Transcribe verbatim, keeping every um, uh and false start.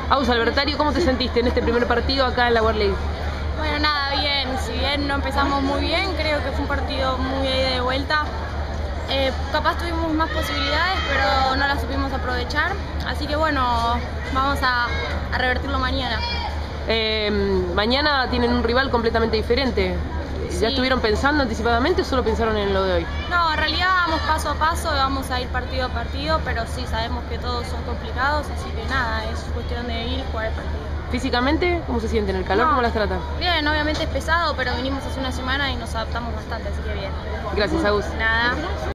Agus Albertario, ¿cómo te sentiste en este primer partido acá en la World League? Bueno, nada, bien. Si bien no empezamos muy bien, creo que fue un partido muy ida y de vuelta. Eh, capaz tuvimos más posibilidades, pero no las supimos aprovechar. Así que bueno, vamos a, a revertirlo mañana. Eh, mañana tienen un rival completamente diferente. Sí. ¿Ya estuvieron pensando anticipadamente o solo pensaron en lo de hoy? No, en realidad vamos paso a paso, vamos a ir partido a partido, pero sí sabemos que todos son complicados, así que nada, es cuestión de ir y jugar el partido. ¿Físicamente cómo se sienten? ¿El calor No, cómo las tratan? Bien, obviamente es pesado, pero vinimos hace una semana y nos adaptamos bastante, así que bien. Gracias, Agus. Nada.